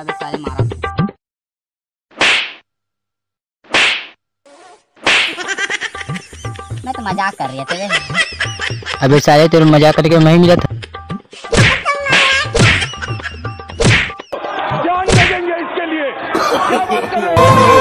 अबे साले मारा। मैं तो मजाक कर रही थी। अबे साले तेरे मजाक करके मैं ही मिला था। जान लगेंगे इसके लिए। क्या बात कर रहे हो?